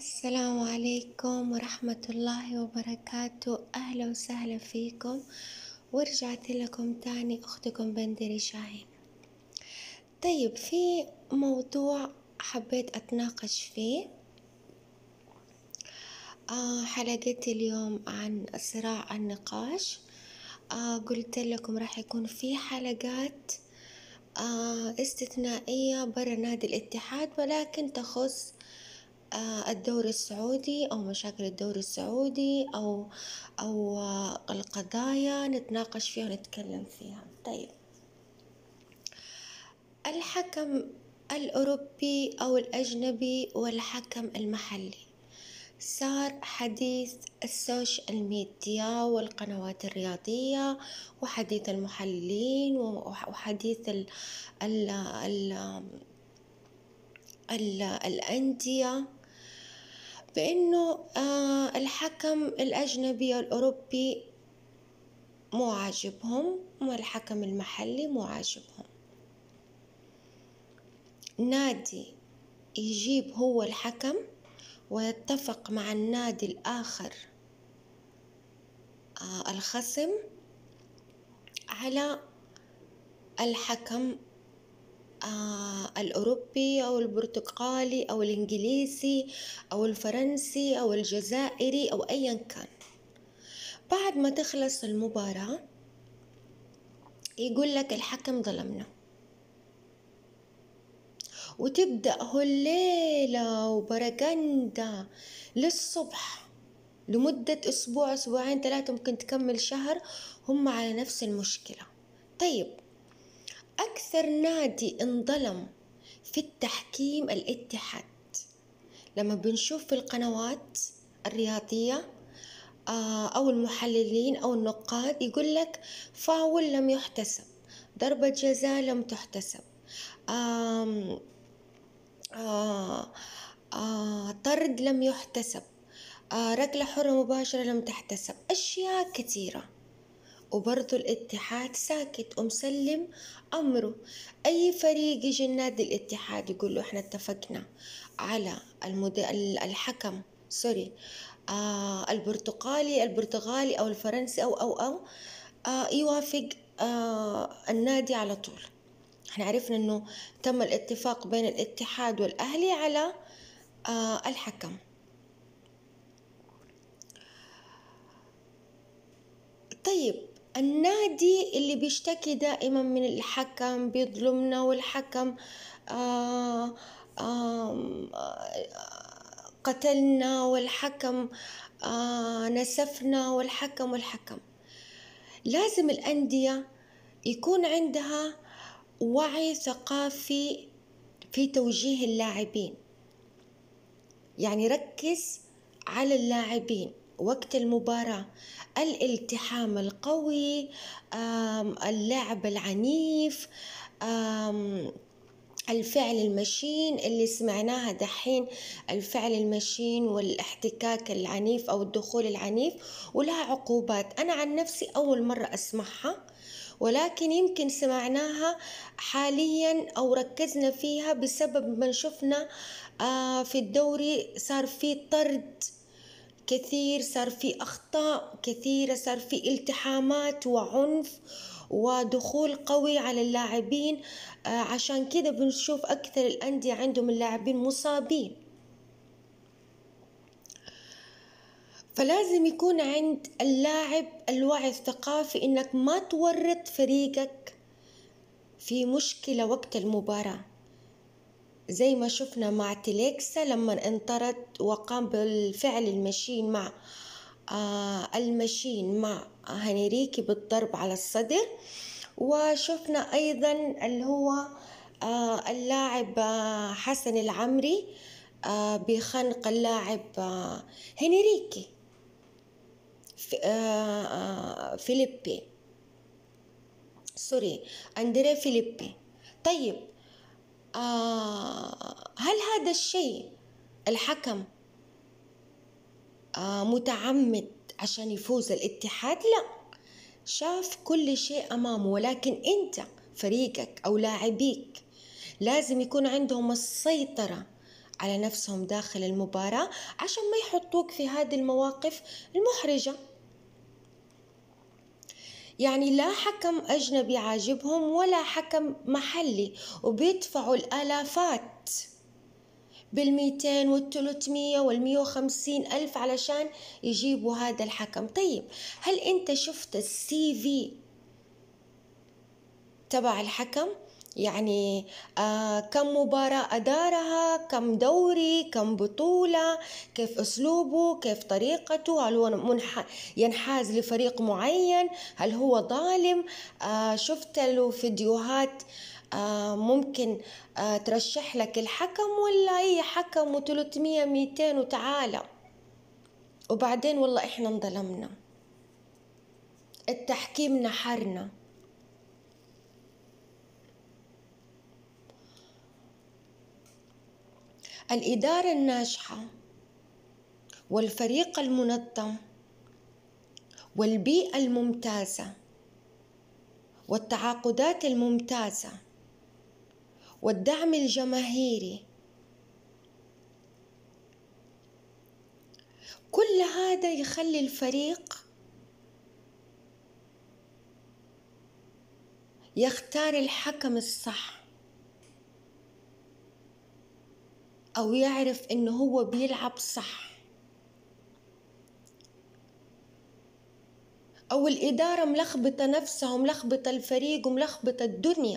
السلام عليكم ورحمة الله وبركاته. أهلا وسهلا فيكم، ورجعت لكم تاني أختكم بندري شاهين. طيب، في موضوع حبيت أتناقش فيه. حلقتي اليوم عن صراع النقاش. قلت لكم راح يكون في حلقات استثنائية برا نادي الاتحاد، ولكن تخص الدوري السعودي أو مشاكل الدوري السعودي أو القضايا نتناقش فيها ونتكلم فيها. طيب، الحكم الأوروبي أو الأجنبي والحكم المحلي صار حديث السوشيال ميديا والقنوات الرياضية، وحديث المحللين، وحديث الأندية، بأنه الحكم الأجنبي الأوروبي مو عاجبهم والحكم المحلي مو عاجبهم. نادي يجيب هو الحكم ويتفق مع النادي الآخر الخصم على الحكم الأوروبي أو البرتقالي أو الإنجليزي أو الفرنسي أو الجزائري أو أيا كان. بعد ما تخلص المباراة يقول لك الحكم ظلمنا، وتبدأ هالليلة وبرقندة للصبح لمدة أسبوع، أسبوعين، 3، ممكن تكمل شهر هم على نفس المشكلة. طيب، أكثر نادي انظلم في التحكيم الاتحاد. لما بنشوف في القنوات الرياضية أو المحللين أو النقاد يقول لك فاول لم يحتسب، ضربة جزاء لم تحتسب، طرد لم يحتسب، ركلة حرة مباشرة لم تحتسب، أشياء كثيرة، وبرضو الاتحاد ساكت ومسلم أمره. أي فريق يجي النادي الاتحاد يقول له احنا اتفقنا على الحكم البرتغالي أو الفرنسي أو يوافق النادي على طول. احنا عرفنا انه تم الاتفاق بين الاتحاد والأهلي على الحكم. طيب، النادي اللي بيشتكي دائما من الحكم بيظلمنا، والحكم قتلنا، والحكم نسفنا، والحكم لازم الأندية يكون عندها وعي ثقافي في توجيه اللاعبين. يعني ركز على اللاعبين وقت المباراة، الالتحام القوي، اللعب العنيف، الفعل المشين اللي سمعناها دحين، الفعل المشين والاحتكاك العنيف أو الدخول العنيف، ولها عقوبات. أنا عن نفسي أول مرة أسمعها، ولكن يمكن سمعناها حاليا أو ركزنا فيها بسبب ما شفنا في الدوري صار في طرد كثير، صار في أخطاء كثيرة، صار في التحامات وعنف ودخول قوي على اللاعبين. عشان كده بنشوف أكثر الأندية عندهم اللاعبين مصابين. فلازم يكون عند اللاعب الوعي الثقافي إنك ما تورط فريقك في مشكلة وقت المباراة، زي ما شفنا مع تيليكسا لما انطرد وقام بالفعل المشين مع هنريكي بالضرب على الصدر. وشفنا أيضا اللي هو اللاعب حسن العمري بخنق اللاعب هنريكي أندريه فيليبي. طيب، هل هذا الشيء الحكم متعمد عشان يفوز الاتحاد؟ لا، شاف كل شيء أمامه، ولكن أنت فريقك أو لاعبيك لازم يكون عندهم السيطرة على نفسهم داخل المباراة عشان ما يحطوك في هذه المواقف المحرجة. يعني لا حكم أجنبي عاجبهم ولا حكم محلي، وبيدفعوا الآلافات بالميتين والتلتمية والمية وخمسين ألف علشان يجيبوا هذا الحكم. طيب هل أنت شفت السي في تبع الحكم؟ يعني كم مباراة أدارها، كم دوري، كم بطولة، كيف أسلوبه، كيف طريقته، هل هو ينحاز لفريق معين، هل هو ظالم. شفت له فيديوهات ممكن ترشح لك الحكم، ولا أي حكم و300 200 وتعالى، وبعدين والله إحنا انظلمنا، التحكيم نحرنا. الإدارة الناجحة والفريق المنظم والبيئة الممتازة والتعاقدات الممتازة والدعم الجماهيري، كل هذا يخلي الفريق يختار الحكم الصح، أو يعرف إنه هو بيلعب صح، أو الإدارة ملخبطة نفسها وملخبطة الفريق وملخبطة الدنيا،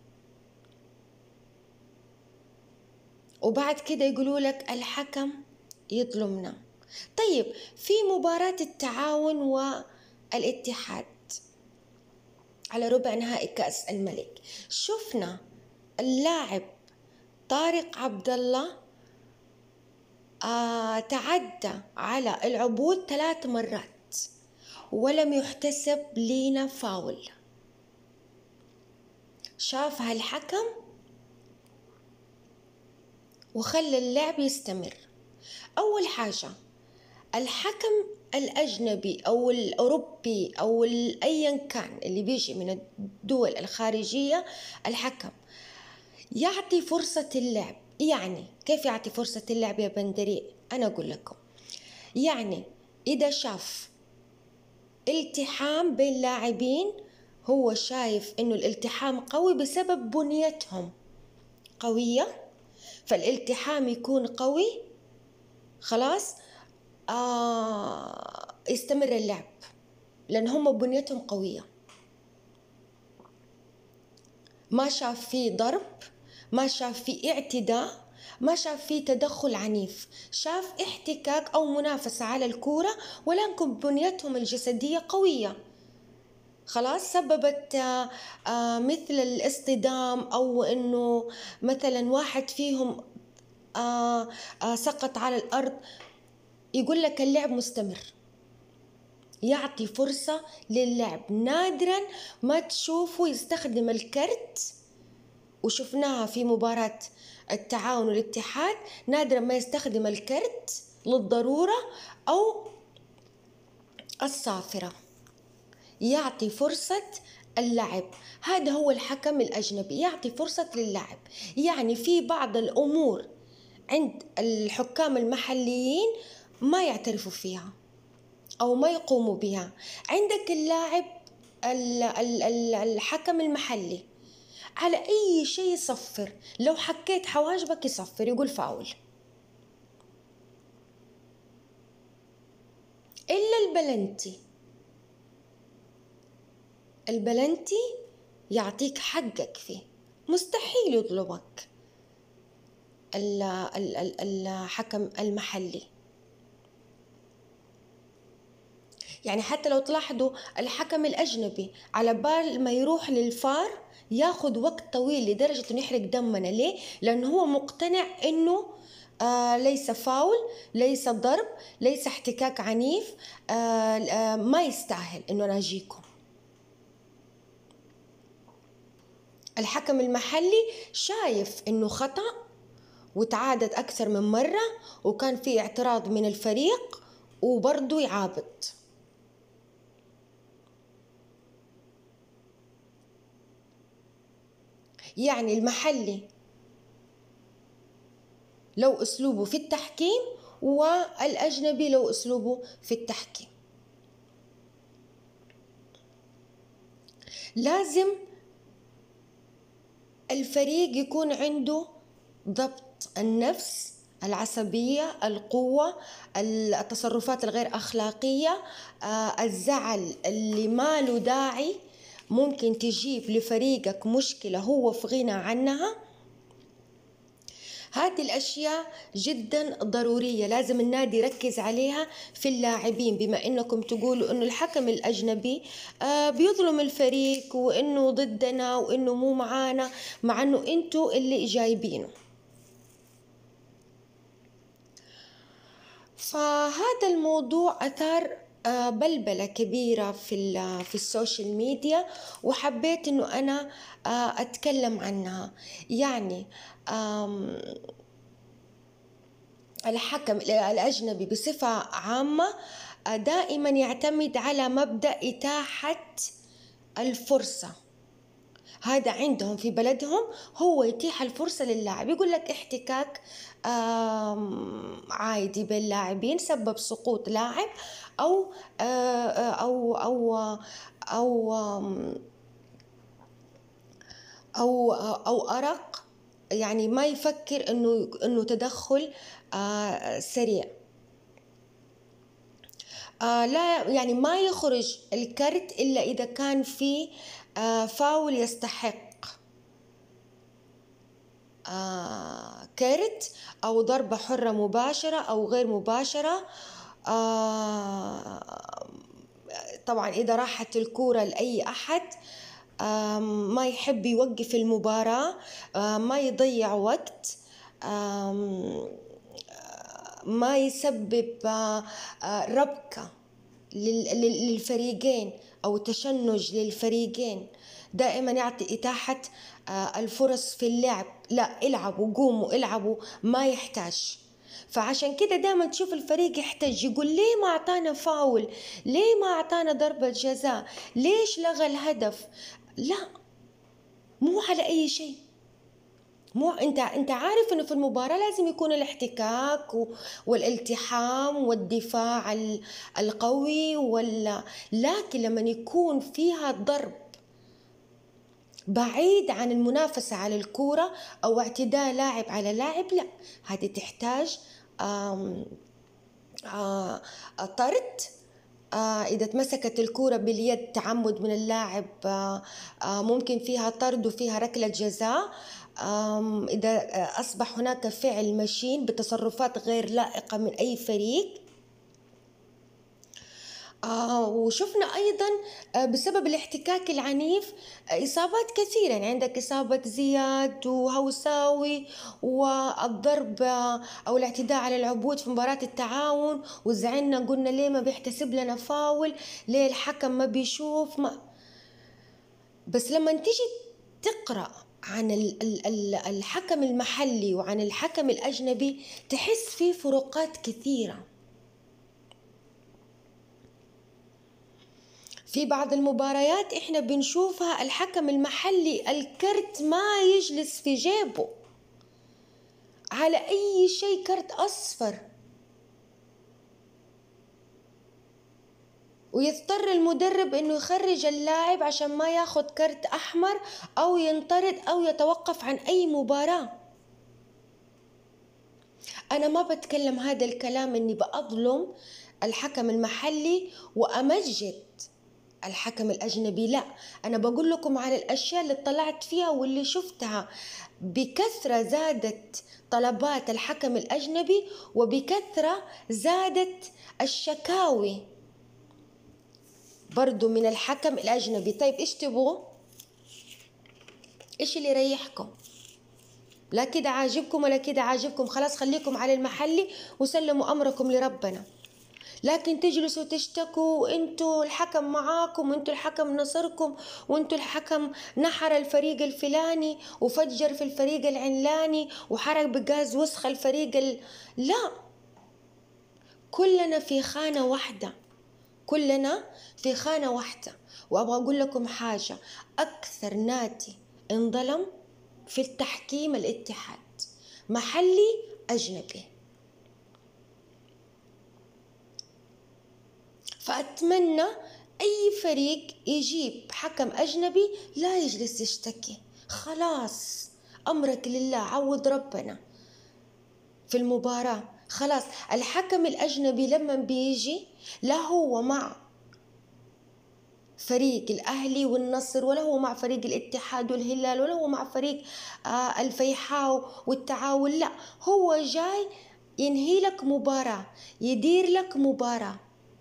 وبعد كده يقولوا لك الحكم يظلمنا. طيب في مباراة التعاون والاتحاد على ربع نهائي كأس الملك، شفنا اللاعب طارق عبد الله تعدى على العبود 3 مرات ولم يحتسب لينا فاول. شافها الحكم وخلى اللعب يستمر. أول حاجة، الحكم الأجنبي أو الأوروبي أو أيا كان اللي بيجي من الدول الخارجية، الحكم يعطي فرصة اللعب. يعني كيف يعطي فرصة اللعب يا بندري؟ أنا أقول لكم، يعني إذا شاف التحام بين لاعبين، هو شايف إنه الالتحام قوي بسبب بنيتهم قوية، فالالتحام يكون قوي، خلاص يستمر اللعب لأن هم بنيتهم قوية. ما شاف فيه ضرب، ما شاف فيه اعتداء، ما شاف فيه تدخل عنيف، شاف احتكاك أو منافسة على الكورة، ولكن بنيتهم الجسدية قوية، خلاص سببت مثل الاصطدام، أو إنه مثلا واحد فيهم سقط على الأرض، يقول لك اللعب مستمر، يعطي فرصة للعب. نادرا ما تشوفه يستخدم الكرت، وشفناها في مباراة التعاون والاتحاد، نادرا ما يستخدم الكرت للضرورة أو الصافرة، يعطي فرصة اللعب. هذا هو الحكم الأجنبي، يعطي فرصة للعب. يعني في بعض الأمور عند الحكام المحليين ما يعترفوا فيها أو ما يقوموا بها. عندك اللاعب الحكم المحلي على أي شيء يصفر، لو حكيت حواجبك يصفر، يقول فاول. إلا البلنتي، البلنتي يعطيك حقك فيه، مستحيل يطلبك الحكم المحلي. يعني حتى لو تلاحظوا الحكم الأجنبي على بال ما يروح للفار ياخد وقت طويل لدرجة إنه يحرق دمنا. ليه؟ لأنه هو مقتنع إنه ليس فاول، ليس ضرب، ليس احتكاك عنيف، ما يستاهل إنه أنا أجيكم. الحكم المحلي شايف إنه خطأ وتعادت أكثر من مرة وكان في اعتراض من الفريق وبرضه يعابط. يعني المحلي لو أسلوبه في التحكيم، والأجنبي لو أسلوبه في التحكيم. لازم الفريق يكون عنده ضبط النفس، العصبية، القوة، التصرفات الغير أخلاقية، الزعل اللي ما له داعي ممكن تجيب لفريقك مشكلة هو في غنى عنها. هذه الأشياء جدا ضرورية، لازم النادي يركز عليها في اللاعبين، بما إنكم تقولوا إنه الحكم الأجنبي بيظلم الفريق وإنه ضدنا وإنه مو معانا، مع إنه إنتوا اللي جايبينه. فهذا الموضوع أثار بلبلة كبيرة في السوشيال ميديا، وحبيت إنه أنا أتكلم عنها. يعني الحكم الأجنبي بصفة عامة دائما يعتمد على مبدأ إتاحة الفرصة. هذا عندهم في بلدهم، هو يتيح الفرصة للاعب، يقول لك احتكاك عادي بين لاعبين سبب سقوط لاعب أو أو أو أو أو أو أرق، يعني ما يفكر إنه تدخل سريع. لا، يعني ما يخرج الكرت إلا إذا كان في فاول يستحق كرت، أو ضربة حرة مباشرة أو غير مباشرة. طبعا إذا راحت الكرة لأي أحد ما يحب يوقف المباراة، ما يضيع وقت، ما يسبب ربكة للفريقين أو تشنج للفريقين. دائما يعطي إتاحة الفرص في اللعب، لا العبوا، قوموا العبوا، ما يحتاج. فعشان كده دائما تشوف الفريق يحتاج يقول ليه ما أعطانا فاول، ليه ما أعطانا ضربة جزاء، ليش لغى الهدف. لا، مو على أي شيء. مو انت عارف انه في المباراة لازم يكون الاحتكاك والالتحام والدفاع القوي لكن لما يكون فيها ضرب بعيد عن المنافسة على الكورة أو اعتداء لاعب على لاعب، لا، هذه تحتاج طرد. إذا تمسكت الكورة باليد تعمد من اللاعب ممكن فيها طرد وفيها ركلة جزاء. إذا أصبح هناك فعل مشين بتصرفات غير لائقة من أي فريق. وشفنا أيضا بسبب الاحتكاك العنيف إصابات كثيرة، يعني عندك إصابة زياد وهوساوي، والضرب أو الاعتداء على العبود في مباراة التعاون، وزعلنا قلنا ليه ما بيحتسب لنا فاول، ليه الحكم ما بيشوف بس لما تيجي تقرأ عن الحكم المحلي وعن الحكم الأجنبي تحس فيه فروقات كثيرة. في بعض المباريات احنا بنشوفها الحكم المحلي الكرت ما يجلس في جيبه، على اي شيء كرت اصفر، ويضطر المدرب انه يخرج اللاعب عشان ما ياخد كرت احمر او ينطرد او يتوقف عن اي مباراة. انا ما بتكلم هذا الكلام اني بأظلم الحكم المحلي وامجد الحكم الأجنبي، لا، أنا بقول لكم على الأشياء اللي اطلعت فيها واللي شفتها. بكثرة زادت طلبات الحكم الأجنبي، وبكثرة زادت الشكاوي برضو من الحكم الأجنبي. طيب إيش تبغوا؟ إيش اللي يريحكم؟ لا كده عاجبكم ولا كده عاجبكم، خلاص خليكم على المحلي وسلموا أمركم لربنا. لكن تجلسوا تشتكوا وانتوا الحكم معاكم وانتوا الحكم نصركم وانتوا الحكم نحر الفريق الفلاني وفجر في الفريق العلاني وحرق بغاز وسخ الفريق لا، كلنا في خانة واحدة، كلنا في خانة واحدة. وأبغى أقول لكم حاجة، أكثر نادي انظلم في التحكيم الاتحاد، محلي أجنبي. فأتمنى أي فريق يجيب حكم أجنبي لا يجلس يشتكي، خلاص أمرك لله، عوض ربنا في المباراة. خلاص الحكم الأجنبي لما بيجي، لا هو مع فريق الأهلي والنصر، ولا هو مع فريق الاتحاد والهلال، ولا هو مع فريق الفيحاء والتعاون، لا، هو جاي ينهي لك مباراة، يدير لك مباراة،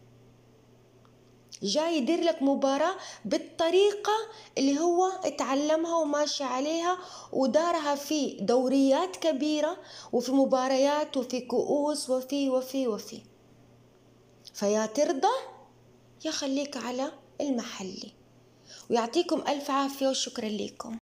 جاي يدير لك مباراة بالطريقة اللي هو اتعلمها وماشي عليها ودارها في دوريات كبيرة وفي مباريات وفي كؤوس وفي. فيا ترضى يا خليك على المحلي. ويعطيكم ألف عافية وشكرا لكم.